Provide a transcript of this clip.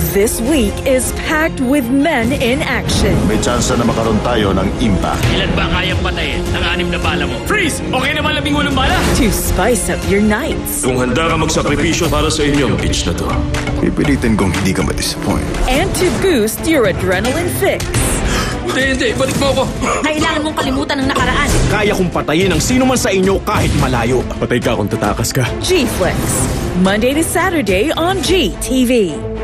This week is packed with men in action. May tsansa na makaroon tayo ng impact. Ilan ba kayang patayin ng 6 na bala mo? Freeze! Okay naman 18 bala! To spice up your nights. Kung handa ka magsakripisyo para sa inyong pitch na to. Pipilitin kong hindi ka ma-disappoint. And to boost your adrenaline fix. Hindi, balik mo ako! Kailangan mong kalimutan ng nakaraan. Kaya kong patayin ang sino man sa inyo kahit malayo. Patay ka kung tatakas ka. G-Flex, Monday to Saturday on GTV.